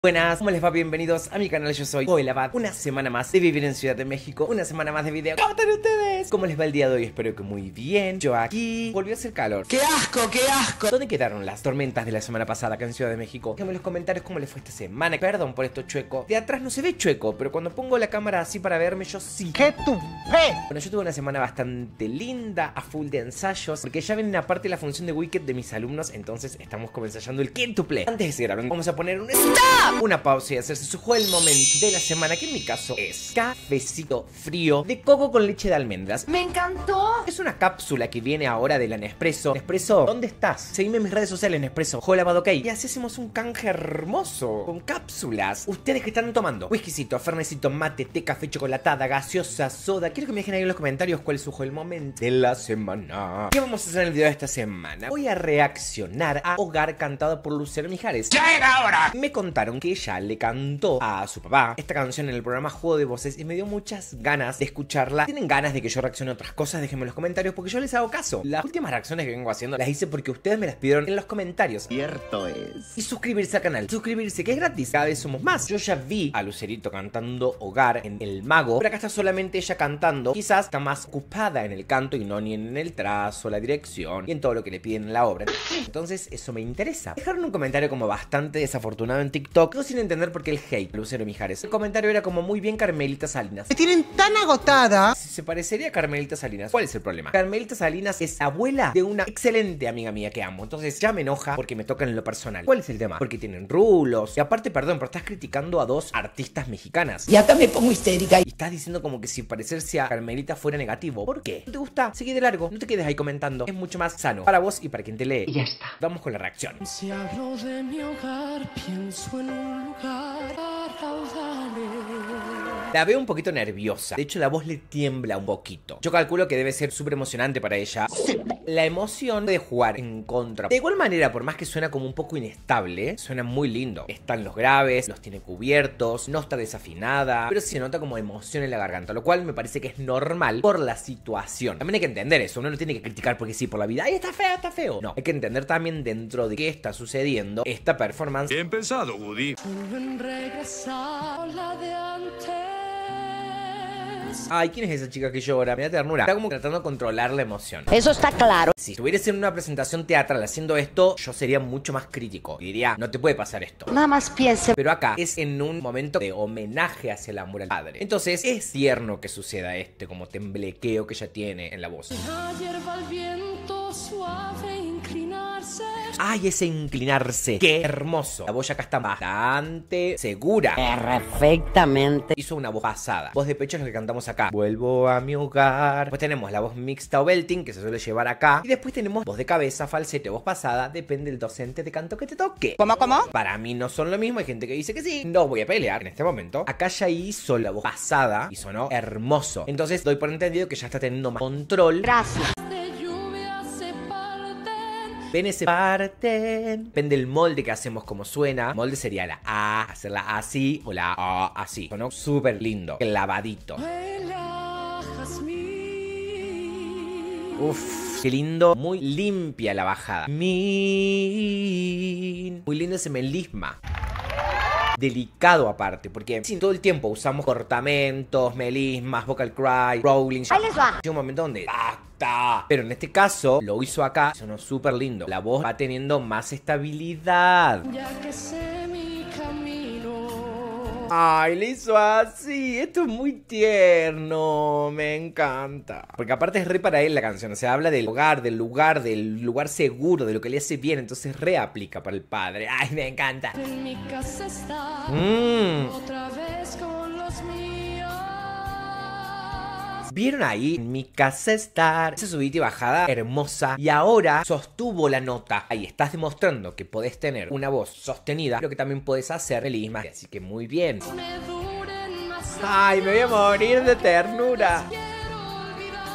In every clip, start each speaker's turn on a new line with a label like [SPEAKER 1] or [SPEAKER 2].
[SPEAKER 1] Buenas, ¿cómo les va? Bienvenidos a mi canal, yo soy Joelabat. Una semana más de vivir en Ciudad de México, una semana más de video. ¿Cómo están ustedes? ¿Cómo les va el día de hoy? Espero que muy bien. Yo aquí volvió a hacer calor.
[SPEAKER 2] ¡Qué asco, qué asco!
[SPEAKER 1] ¿Dónde quedaron las tormentas de la semana pasada acá en Ciudad de México? Déjenme en los comentarios cómo les fue esta semana. Perdón por esto chueco. De atrás no se ve chueco, pero cuando pongo la cámara así para verme, yo sí.
[SPEAKER 2] ¡Qué tupé!
[SPEAKER 1] Bueno, yo tuve una semana bastante linda, a full de ensayos, porque ya ven aparte la función de Wicked de mis alumnos, entonces estamos ensayando el quíntuple. Antes de seguir hablando, vamos a poner un stop, una pausa y hacerse su juego el momento de la semana, que en mi caso es cafecito frío de coco con leche de almendras.
[SPEAKER 3] ¡Me encantó!
[SPEAKER 1] Es una cápsula que viene ahora de la Nespresso. Nespresso, ¿dónde estás? Seguime en mis redes sociales, Nespresso, Joelabat, ok. Y así hacemos un canje hermoso con cápsulas. Ustedes que están tomando whiskycito, fernecito, mate, té, café, chocolatada, gaseosa, soda. Quiero que me dejen ahí en los comentarios cuál es su juego el momento de la semana. ¿Qué vamos a hacer en el video de esta semana? Voy a reaccionar a Hogar, cantado por Lucero Mijares.
[SPEAKER 2] ¡Ya era hora!
[SPEAKER 1] Me contaron que ella le cantó a su papá esta canción en el programa Juego de Voces y me dio muchas ganas de escucharla. ¿Tienen ganas de que yo reaccione a otras cosas? Déjenme en los comentarios porque yo les hago caso. Las últimas reacciones que vengo haciendo las hice porque ustedes me las pidieron en los comentarios.
[SPEAKER 2] Cierto es.
[SPEAKER 1] Y suscribirse al canal. Suscribirse, que es gratis. Cada vez somos más. Yo ya vi a Lucerito cantando Hogar en El Mago, pero acá está solamente ella cantando. Quizás está más ocupada en el canto y no ni en el trazo, la dirección y en todo lo que le piden en la obra. Entonces eso me interesa. Dejaron un comentario como bastante desafortunado en TikTok, no sin entender por qué el hate, Lucero Mijares. El comentario era como muy bien Carmelita Salinas.
[SPEAKER 2] Me tienen tan agotada.
[SPEAKER 1] Si se parecería a Carmelita Salinas, ¿cuál es el problema? Carmelita Salinas es abuela de una excelente amiga mía que amo. Entonces ya me enoja porque me tocan en lo personal. ¿Cuál es el tema? Porque tienen rulos. Y aparte, perdón, pero estás criticando a dos artistas mexicanas.
[SPEAKER 3] Y acá me pongo histérica.
[SPEAKER 1] Y estás diciendo como que si parecerse a Carmelita fuera negativo. ¿Por qué? ¿No te gusta? Sigue de largo. No te quedes ahí comentando. Es mucho más sano para vos y para quien te lee.
[SPEAKER 3] Y ya está.
[SPEAKER 1] Vamos con la reacción.
[SPEAKER 4] Si hablo de mi hogar, pienso en un lugar raudales.
[SPEAKER 1] La veo un poquito nerviosa. De hecho, la voz le tiembla un poquito. Yo calculo que debe ser súper emocionante para ella. La emoción de jugar en contra. De igual manera, por más que suena como un poco inestable, suena muy lindo. Están los graves, los tiene cubiertos, no está desafinada, pero se nota como emoción en la garganta, lo cual me parece que es normal por la situación. También hay que entender eso. Uno no tiene que criticar porque sí, por la vida. ¡Ay, está feo, está feo! No, hay que entender también dentro de qué está sucediendo esta performance.
[SPEAKER 5] Bien pensado, Woody.
[SPEAKER 4] Vuelven regresar la de antes.
[SPEAKER 1] Ay, ¿quién es esa chica que llora? Me da ternura. Está como tratando de controlar la emoción.
[SPEAKER 3] Eso está claro.
[SPEAKER 1] Si estuvieras en una presentación teatral haciendo esto, yo sería mucho más crítico. Y diría, no te puede pasar esto.
[SPEAKER 3] Nada más piense.
[SPEAKER 1] Pero acá es en un momento de homenaje hacia el amor al padre. Entonces es tierno que suceda como temblequeo que ella tiene en la voz.
[SPEAKER 4] Ayer va el viento suave inclinarse.
[SPEAKER 1] ¡Ay, ese inclinarse! ¡Qué hermoso! La voz acá está bastante segura.
[SPEAKER 3] Perfectamente.
[SPEAKER 1] Hizo una voz pasada. Voz de pecho es lo que cantamos acá. Vuelvo a mi hogar. Después tenemos la voz mixta o belting, que se suele llevar acá. Y después tenemos voz de cabeza, falsete, voz pasada. Depende del docente de canto que te toque.
[SPEAKER 3] ¿Cómo?
[SPEAKER 1] Para mí no son lo mismo. Hay gente que dice que sí. No voy a pelear en este momento. Acá ya hizo la voz pasada y sonó hermoso. Entonces doy por entendido que ya está teniendo más control.
[SPEAKER 3] Gracias.
[SPEAKER 4] De lluvia se parten.
[SPEAKER 1] Ven ese parten. Depende del molde que hacemos como suena. Molde sería la A, hacerla así o la A así. Sonó súper lindo. Clavadito.
[SPEAKER 4] Huele a jazmín.
[SPEAKER 1] Uf, qué lindo. Muy limpia la bajada. Muy lindo ese melisma. Delicado aparte, porque si todo el tiempo usamos cortamentos, melismas, vocal cry, rolling.
[SPEAKER 3] Ahí les va.
[SPEAKER 1] Hay un momento donde basta. Pero en este caso lo hizo acá, sonó súper lindo. La voz va teniendo más estabilidad.
[SPEAKER 4] Ya que sé mi camino.
[SPEAKER 1] Ay, le hizo así. Esto es muy tierno. Me encanta. Porque aparte es re para él la canción. O sea, habla del hogar, del lugar seguro, de lo que le hace bien. Entonces reaplica para el padre. Ay, me encanta.
[SPEAKER 4] En mi casa está. Otra vez con los míos.
[SPEAKER 1] ¿Vieron ahí? En mi casa estar. Esa subida y bajada hermosa. Y ahora sostuvo la nota. Ahí estás demostrando que podés tener una voz sostenida, pero que también podés hacer melisma. Así que muy bien.
[SPEAKER 4] Me duren más.
[SPEAKER 1] Ay, me voy a morir de ternura.
[SPEAKER 4] Quiero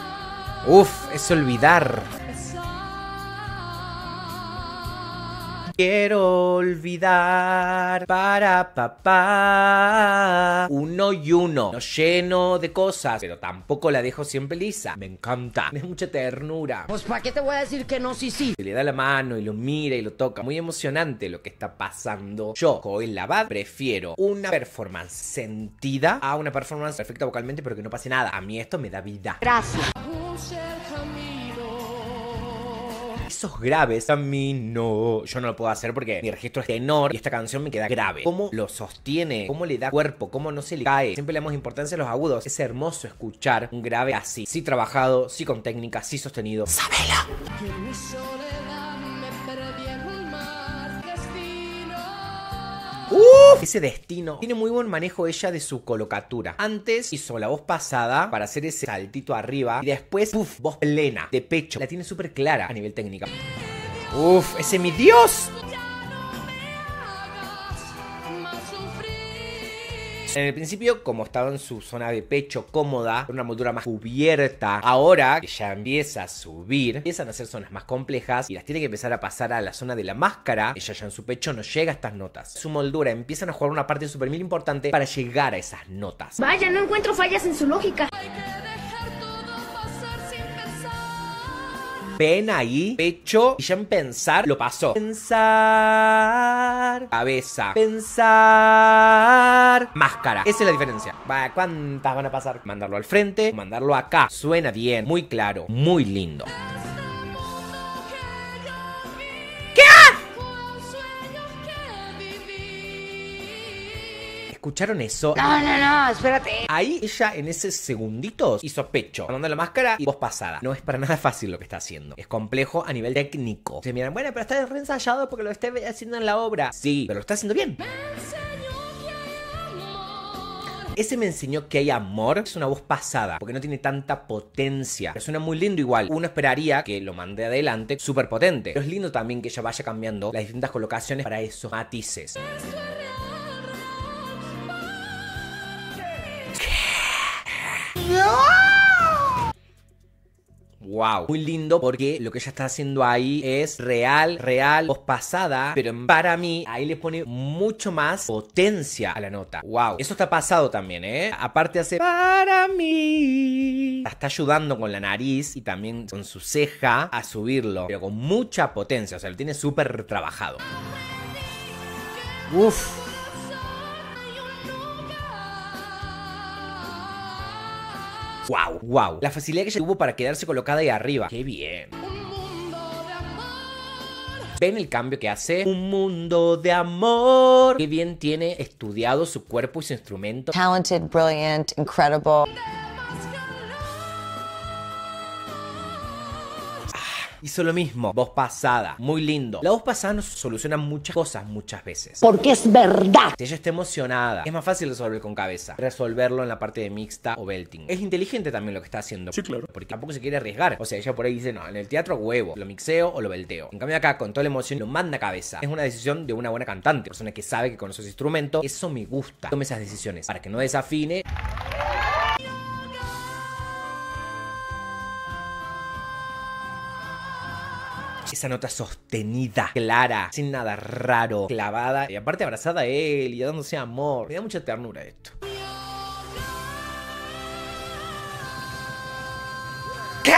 [SPEAKER 4] olvidar.
[SPEAKER 1] Uf, es olvidar. Quiero olvidar para papá. Uno y uno. No lleno de cosas, pero tampoco la dejo siempre lisa. Me encanta. Es mucha ternura.
[SPEAKER 3] Pues ¿para qué te voy a decir que no? Sí.
[SPEAKER 1] Se le da la mano y lo mira y lo toca. Muy emocionante lo que está pasando. Yo, Joel Labat, prefiero una performance sentida a una performance perfecta vocalmente, pero que no pase nada. A mí esto me da vida.
[SPEAKER 3] Gracias.
[SPEAKER 1] Esos graves a mí no. Yo no lo puedo hacer porque mi registro es tenor y esta canción me queda grave. Cómo lo sostiene, cómo le da cuerpo, cómo no se le cae. Siempre le damos importancia a los agudos. Es hermoso escuchar un grave así. Sí trabajado, sí con técnica, sí sostenido. ¡Sabela! Ese destino. Tiene muy buen manejo ella de su colocatura. Antes hizo la voz pasada para hacer ese saltito arriba y después, puff, voz plena, de pecho. La tiene súper clara a nivel técnica. Uf, ese mi Dios. En el principio, como estaba en su zona de pecho cómoda, con una moldura más cubierta, ahora que ya empieza a subir, empiezan a hacer zonas más complejas y las tiene que empezar a pasar a la zona de la máscara. Ella ya en su pecho no llega a estas notas. Su moldura empiezan a jugar una parte súper mil importante para llegar a esas notas.
[SPEAKER 5] Vaya, no encuentro fallas en su lógica.
[SPEAKER 1] Ven ahí, pecho, y ya en pensar, lo pasó. Pensar, cabeza, pensar, máscara. Esa es la diferencia. ¿Cuántas van a pasar? Mandarlo al frente, mandarlo acá. Suena bien, muy claro, muy lindo. ¿Escucharon eso?
[SPEAKER 3] No, espérate.
[SPEAKER 1] Ahí ella en ese segunditos hizo pecho, mandando la máscara y voz pasada. No es para nada fácil lo que está haciendo. Es complejo a nivel técnico. Se miran, bueno, pero está reensayado porque lo está haciendo en la obra. Sí, pero lo está haciendo bien. Ese me enseñó que hay amor. Es una voz pasada, porque no tiene tanta potencia. Pero suena muy lindo igual. Uno esperaría que lo mande adelante súper potente. Pero es lindo también que ella vaya cambiando las distintas colocaciones para esos matices. Wow, muy lindo porque lo que ella está haciendo ahí es real, voz pasada, pero para mí ahí le pone mucho más potencia a la nota. Wow, eso está pasado también, aparte hace para mí. La está ayudando con la nariz y también con su ceja a subirlo, pero con mucha potencia, o sea, lo tiene súper trabajado. Uff. Wow. La facilidad que ella tuvo para quedarse colocada ahí arriba. ¡Qué bien! ¿Ven el cambio que hace? Un mundo de amor. Qué bien tiene estudiado su cuerpo y su instrumento.
[SPEAKER 6] Talented, brilliant, incredible.
[SPEAKER 1] Hizo lo mismo, voz pasada, muy lindo. La voz pasada nos soluciona muchas cosas muchas veces.
[SPEAKER 3] Porque es verdad.
[SPEAKER 1] Si ella está emocionada, es más fácil resolver con cabeza, resolverlo en la parte de mixta o belting. Es inteligente también lo que está haciendo. Sí, claro. Porque tampoco se quiere arriesgar. O sea, ella por ahí dice, no, en el teatro huevo, lo mixeo o lo belteo. En cambio acá, con toda la emoción, lo manda a cabeza. Es una decisión de una buena cantante, persona que sabe, que conoce ese instrumento. Eso me gusta. Tome esas decisiones para que no desafine. Esa nota sostenida, clara, sin nada raro, clavada y aparte abrazada a él y dándose amor. Me da mucha ternura esto. ¿Qué?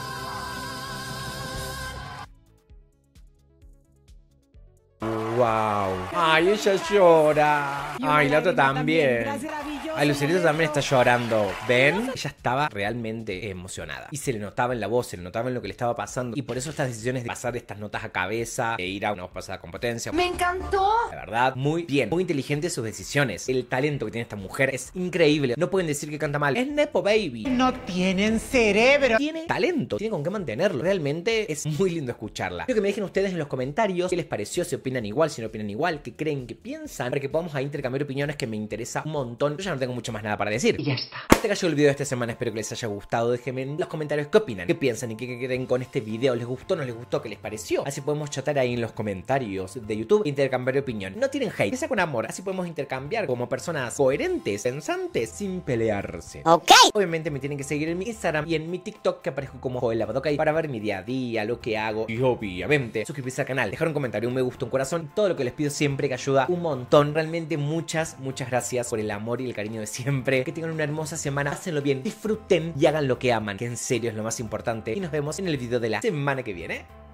[SPEAKER 1] Wow. Ay, ella llora. Ay, la otra también. Ay, Lucerito también está llorando. ¿Ven? Ella estaba realmente emocionada. Y se le notaba en la voz, se le notaba en lo que le estaba pasando. Y por eso estas decisiones de pasar estas notas a cabeza, de ir a una voz pasada con potencia.
[SPEAKER 5] ¡Me encantó!
[SPEAKER 1] La verdad, muy bien. Muy inteligente sus decisiones. El talento que tiene esta mujer es increíble. No pueden decir que canta mal. Es Nepo Baby.
[SPEAKER 2] No tienen cerebro.
[SPEAKER 1] Tiene talento, tiene con qué mantenerlo. Realmente es muy lindo escucharla. Quiero que me dejen ustedes en los comentarios qué les pareció, si opinan igual, si no opinan igual, qué creen, qué piensan, para que podamos ahí intercambiar opiniones, que me interesa un montón. Yo ya no tengo tengo mucho más nada para decir.
[SPEAKER 2] Y ya está.
[SPEAKER 1] Hasta acá llegó el video de esta semana, espero que les haya gustado. Déjenme en los comentarios qué opinan, qué piensan y qué creen con este video. ¿Les gustó, no les gustó, qué les pareció? Así podemos chatar ahí en los comentarios de YouTube e intercambiar opinión. No tienen hate, piensa con amor, así podemos intercambiar como personas coherentes, pensantes, sin pelearse.
[SPEAKER 3] Ok.
[SPEAKER 1] Obviamente me tienen que seguir en mi Instagram y en mi TikTok, que aparezco como Joel Lavadocay, para ver mi día a día, lo que hago y obviamente suscribirse al canal, dejar un comentario, un me gusta, un corazón, todo lo que les pido siempre, que ayuda un montón. Realmente muchas gracias por el amor y el cariño de siempre. Que tengan una hermosa semana, hácenlo bien, disfruten y hagan lo que aman, que en serio es lo más importante. Y nos vemos en el video de la semana que viene.